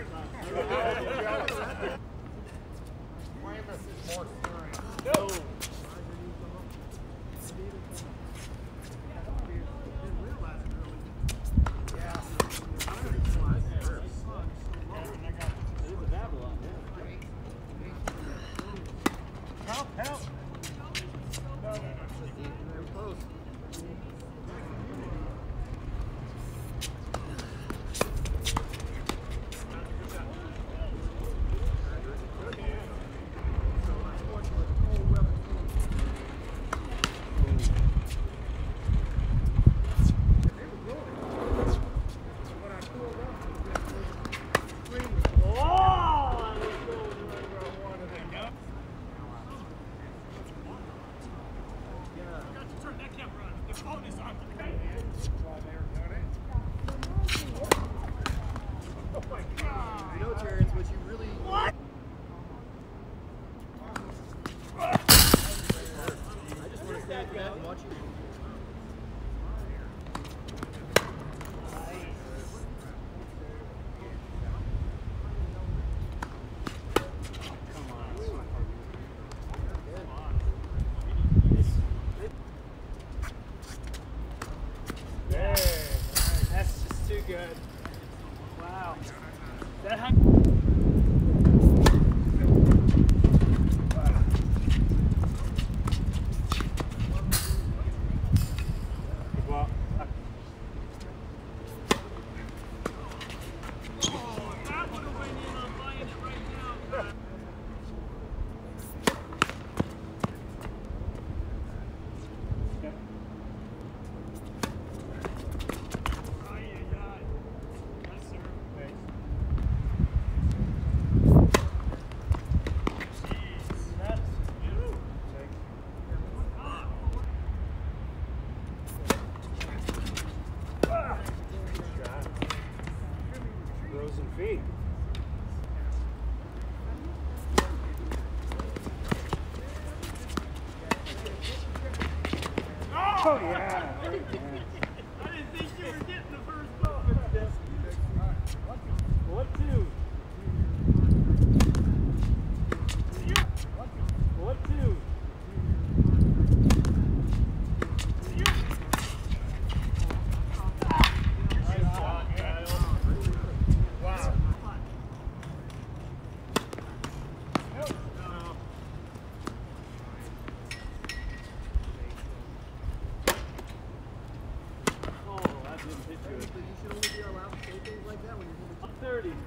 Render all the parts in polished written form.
Terrance, what you really... What? I just want to stand for that and watch you. That's just too good. Wow. That well, that would have went in on buying it right now. Frozen feet. Oh yeah! I didn't think you were getting the first ball. 1, 2. 1, 2. You should only be allowed to say things like that when you're hitting 30.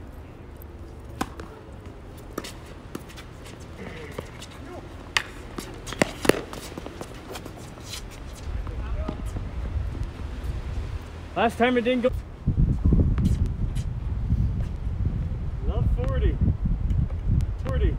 Last time it didn't go. Love 40. 40.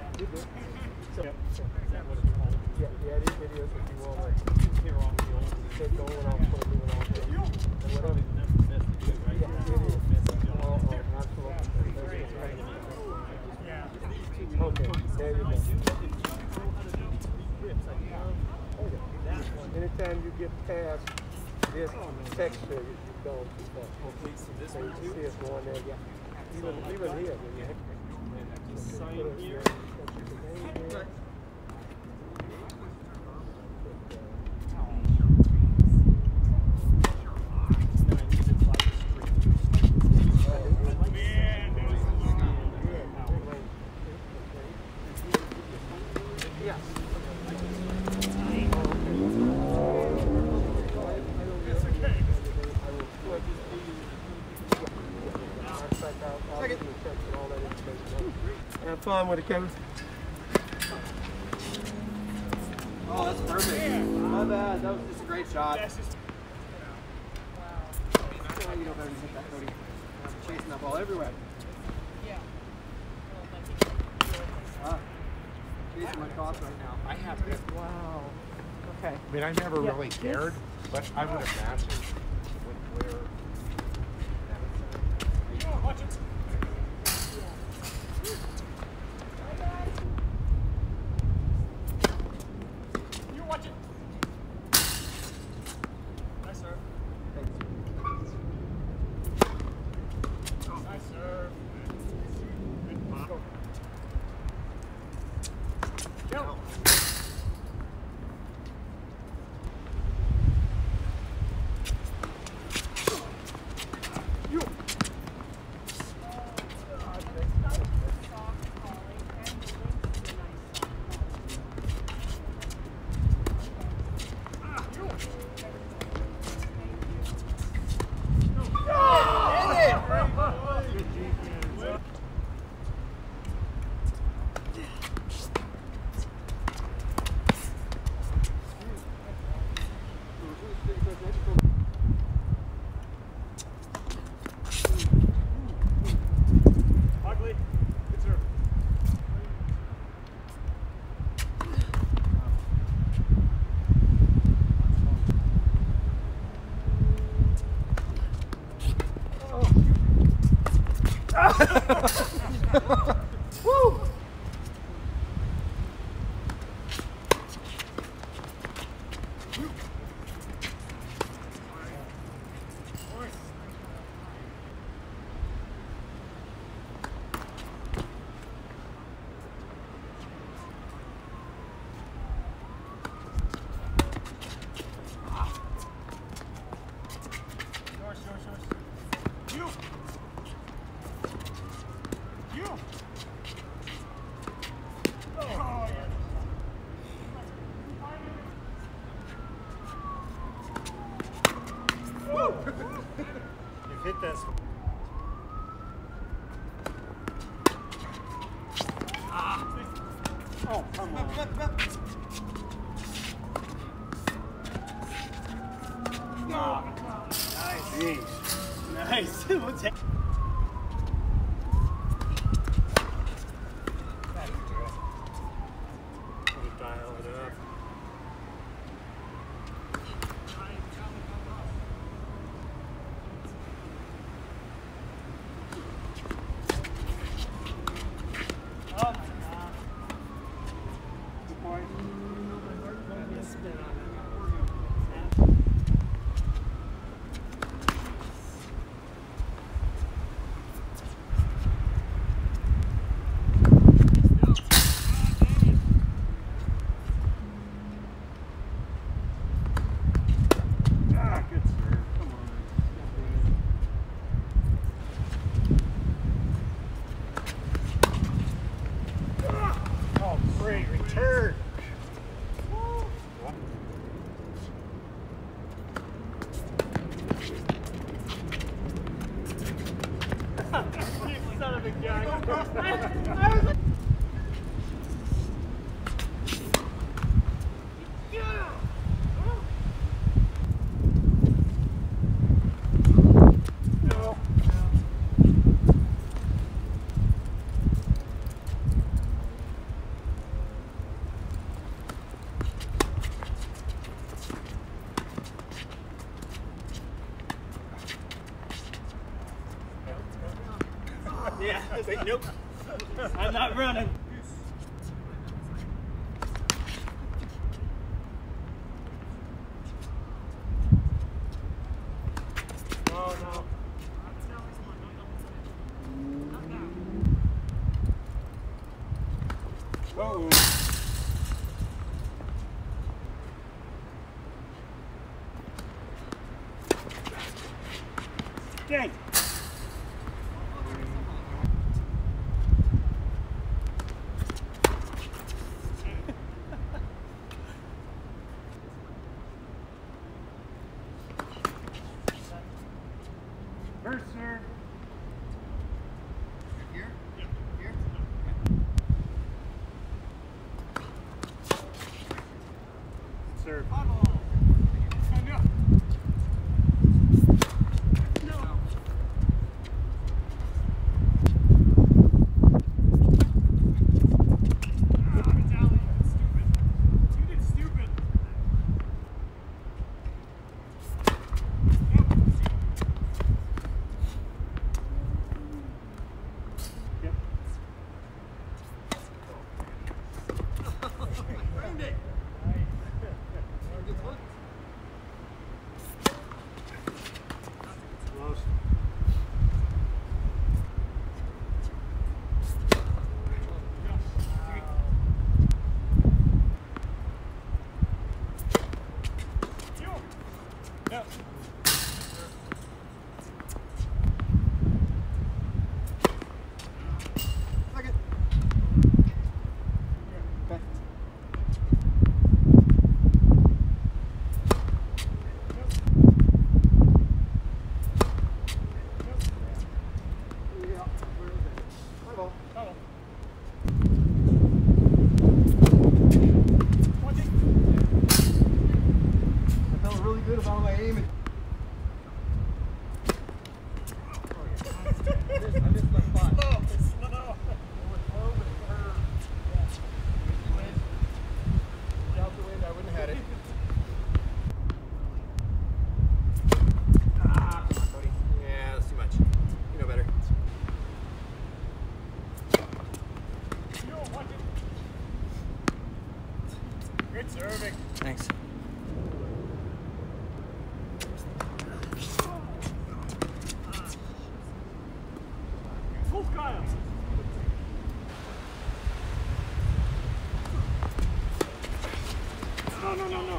You good? So, is that what it's called? Yeah, it is. If you want like Here on the old. take the old off, put a new one on there. And whatever. That's the best to do, right? Yeah, it is. Absolutely. Okay, there you go. Anytime you get past this texture, you go too far. So this So one you too? see it's going there, yeah. Even here, when you Sign here. Have fun with it, Kevin. Oh, that's perfect. My bad. That was just a great shot. That's just, Oh, you know better than hit that, Cody. I'm chasing that ball everywhere. Ah, chasing my cross right now. I have this. Wow. Okay. I mean, I never really cared, but I would imagine with where. watch it. You watch it. Nice serve. Nice serve. Good pop. Go. Ugly. Good serve. Woo! You. You. Oh, yeah. You've hit that. Oh, come on. Nice. We'll take. Dial it up. Oh my God. Good boy. Spin on it. Yeah, I was like, nope. I'm not running. Oh no. Whoa. Dang. First serve. Here? Yep. Here? Serve. Yep. Second. Okay. Yeah, where is it? My ball. Oh. I felt really good about my aim. I missed my spot. Slow. Without the wind, I wouldn't have had it. Ah, come on, Cody. Yeah, that's too much. You know better. Great serving. Thanks. Full Kyle. No.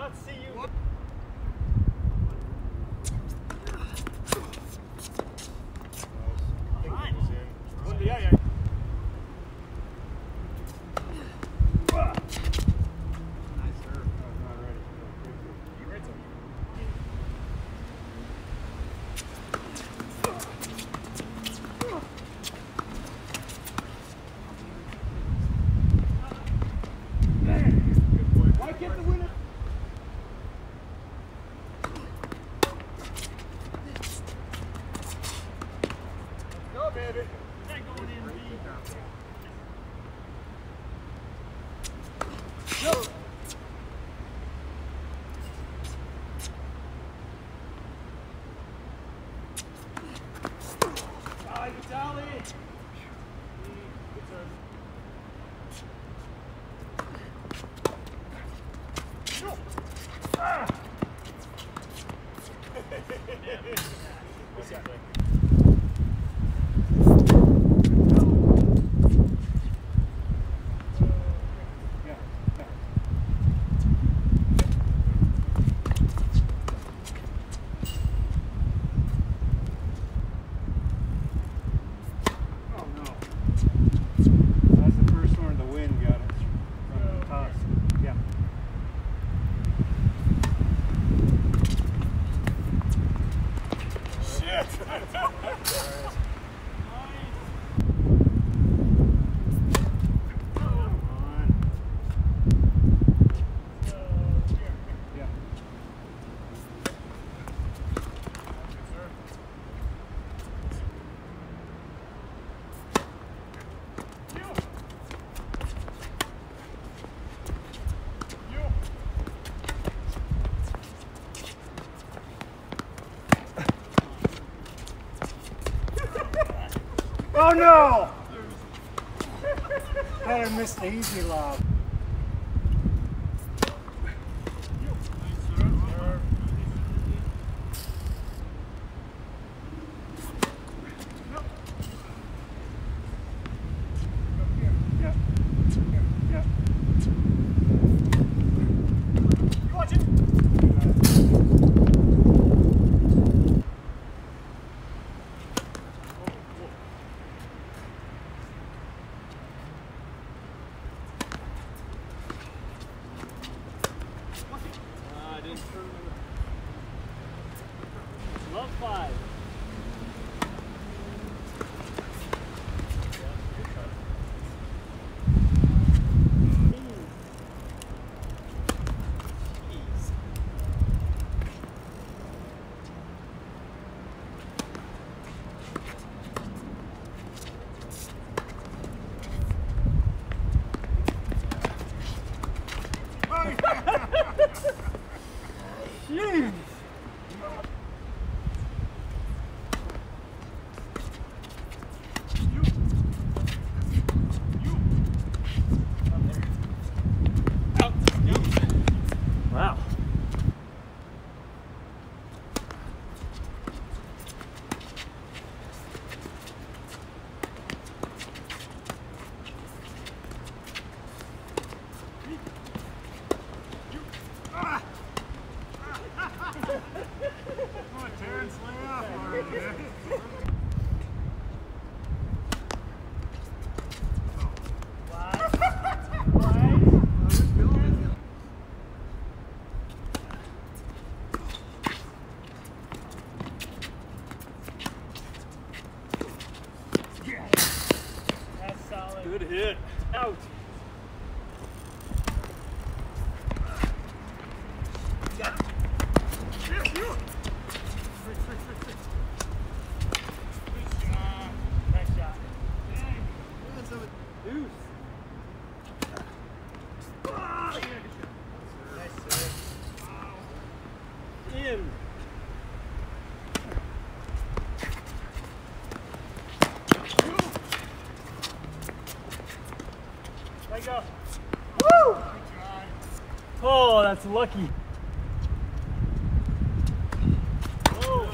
not see you. Yeah, yeah. Oh no! I missed the easy lob. Love 5. Jeez. Wow. Come on, Terrance, lay off already, man. That's solid. Good hit. Out. Nice shot. Deuce. Nice save. In. There you go. Woo! Oh, that's lucky. Whoa.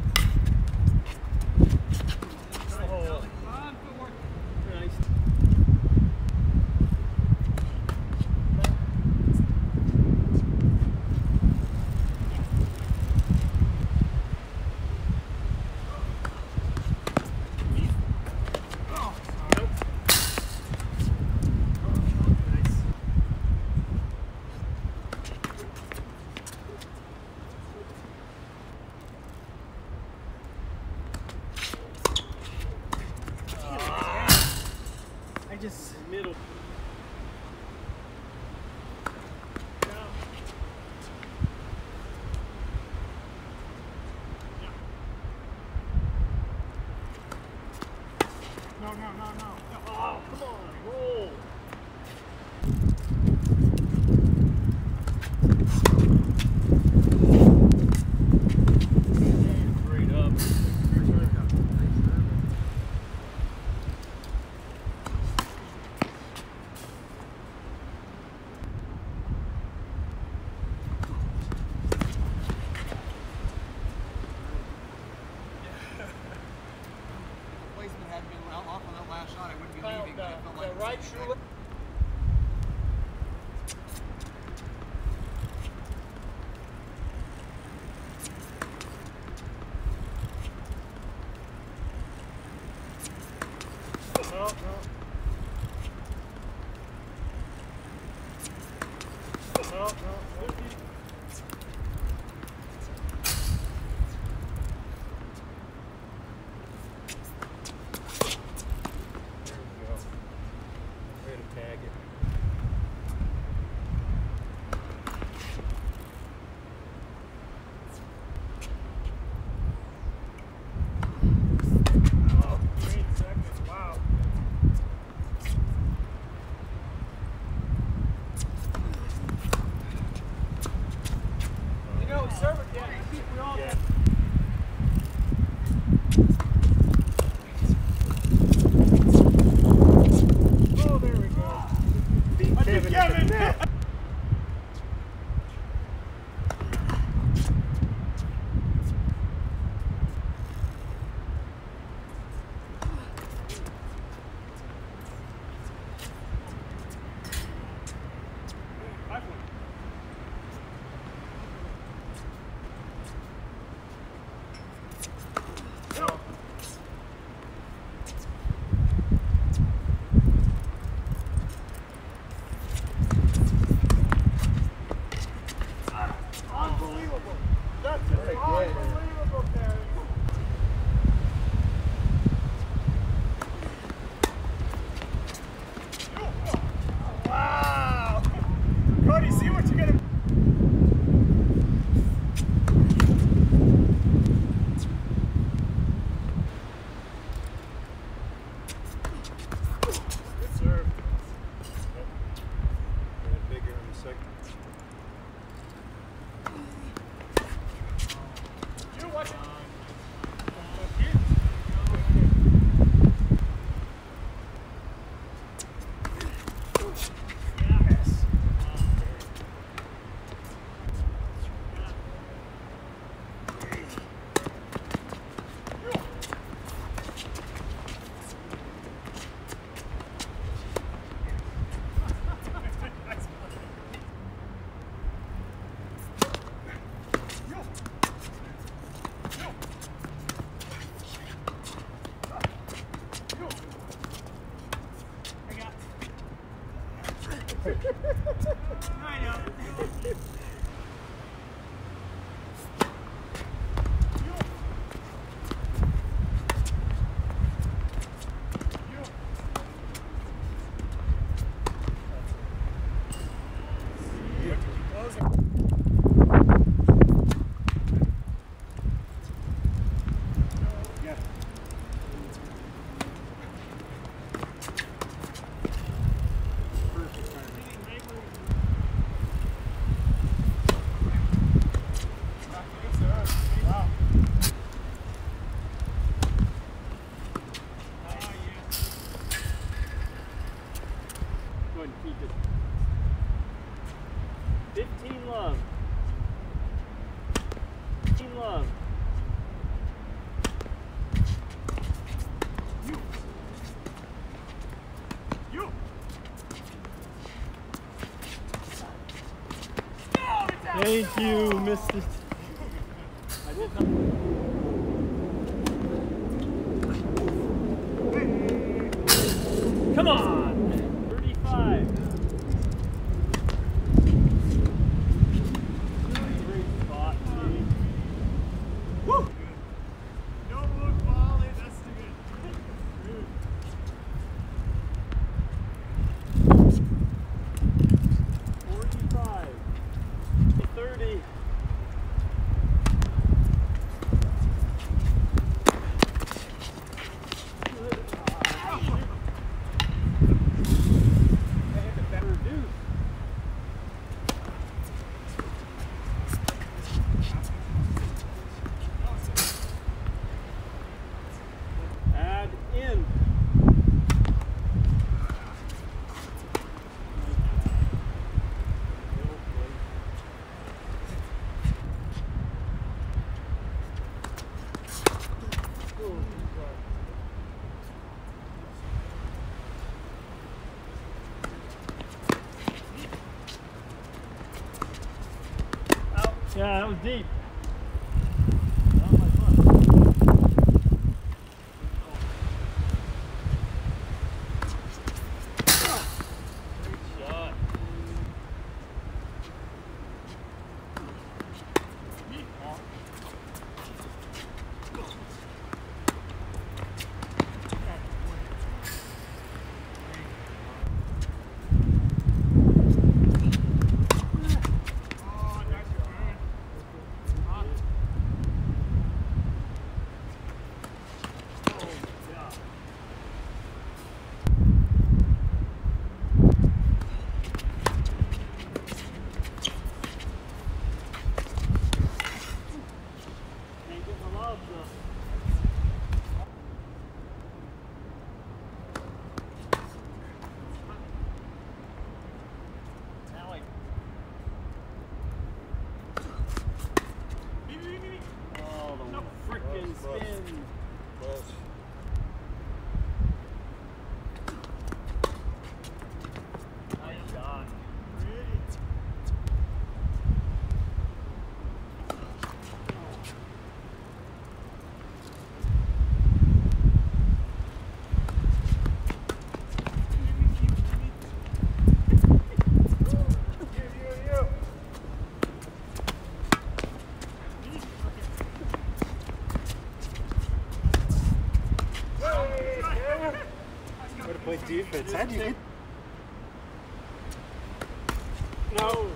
Oh. Nice. Oh, come on, roll. Straight up. Placement had been off on that last shot, I wouldn't be leaving, but it felt like The right shoe. Tag it. Oh, 8 seconds. Wow. You know, serve it, yeah. We all Yeah. Oh, there we go. Beat Kevin in the net. Unbelievable. That's unbelievable, Terrance. Wow. Cody, see what you're gonna. Good serve. Bigger in the second. You watch it. Yes. I know. Yeah. Wow. Go ahead and keep it. 15 love. 15 love. You. Thank you, Mr. I did not. Come on! 35. Great spot, G. Woo. No look volley. That's good. Good. 45. 30. Yeah, that was deep. Play defense. How'd you get? No.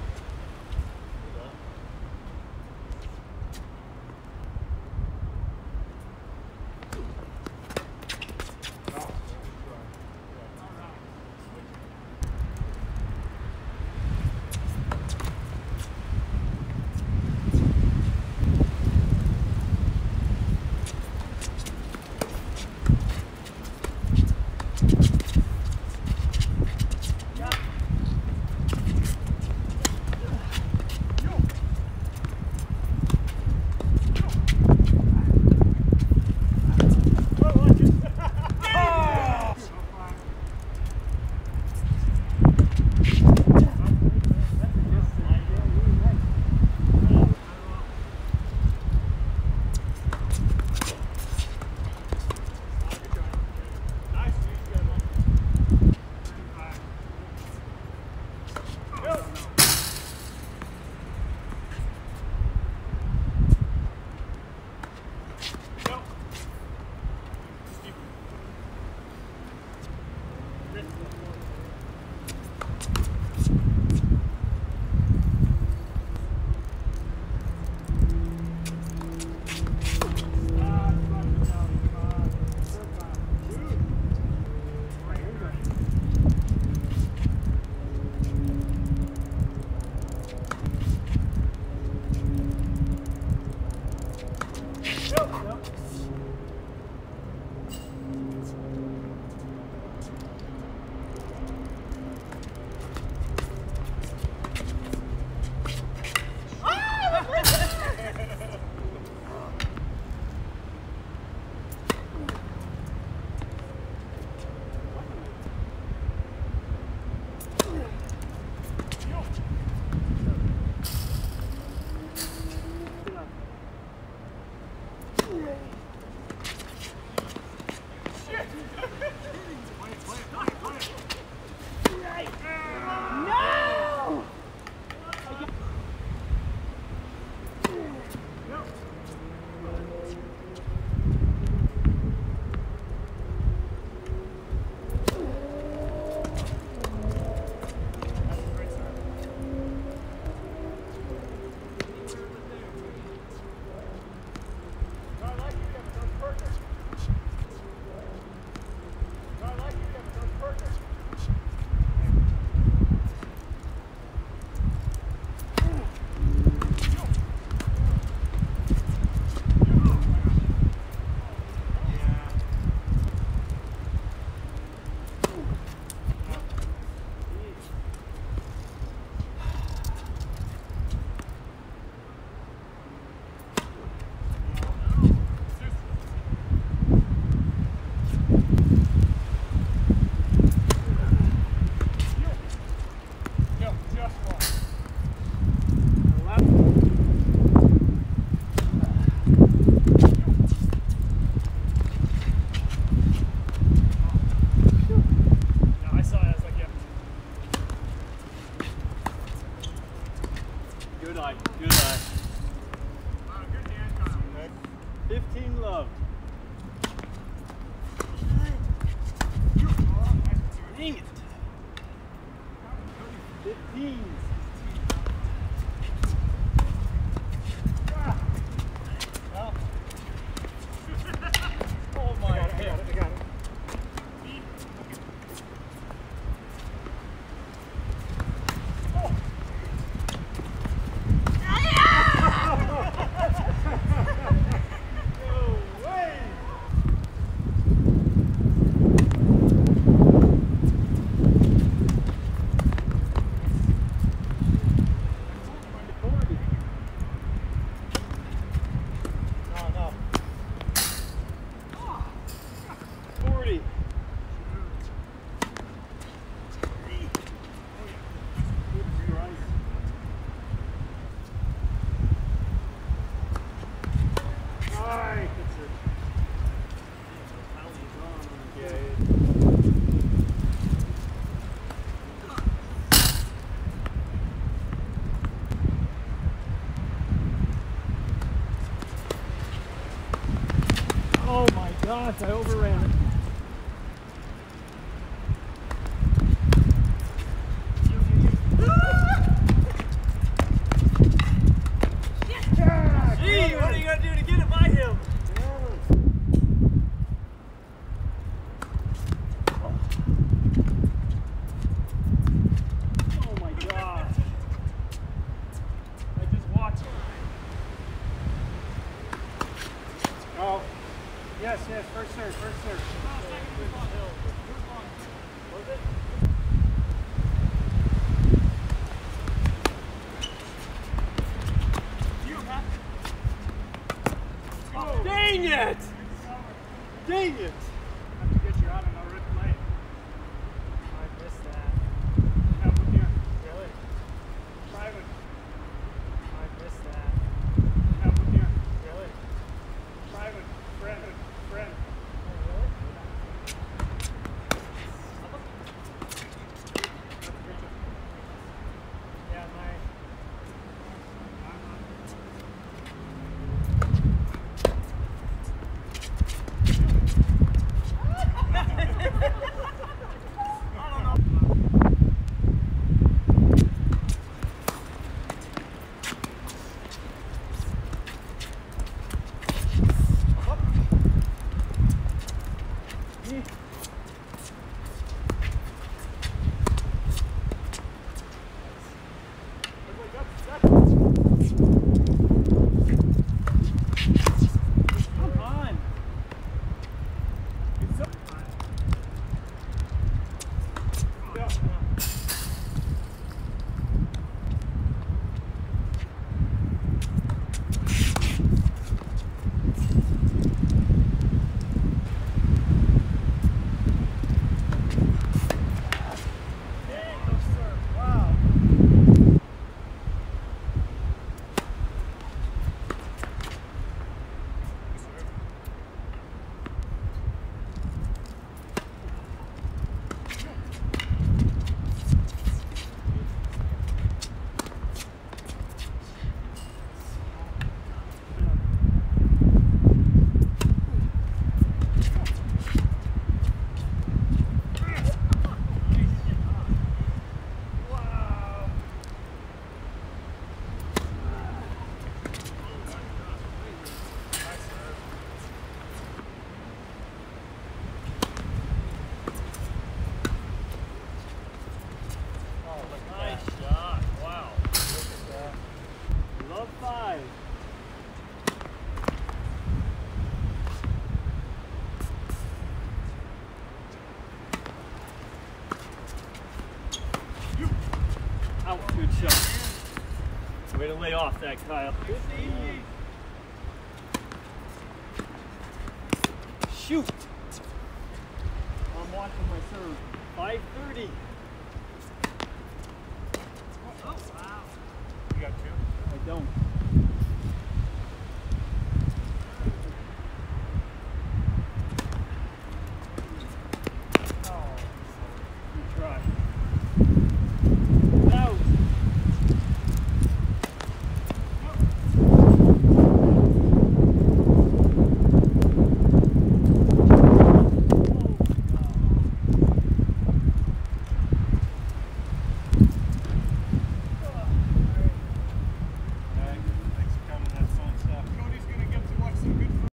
15 love. Dang it. 15s. Well. Oh my God. I got it. Oh my gosh, I overran it. Gee, what are you gonna do to get it by him? Oh my gosh. I just watched it. Oh. Yes, first serve. Was it? Oh, dang it! Dang it! I have to get you out of my red lane. I missed that. Have one here. Really? Private. I missed that. Have one here. Really? Private. Friend. Oh, really? Yeah, Good shot. Way to lay off that, Kyle. Shoot! I'm watching my serve. 5:30. Oh, wow. You got two? I don't.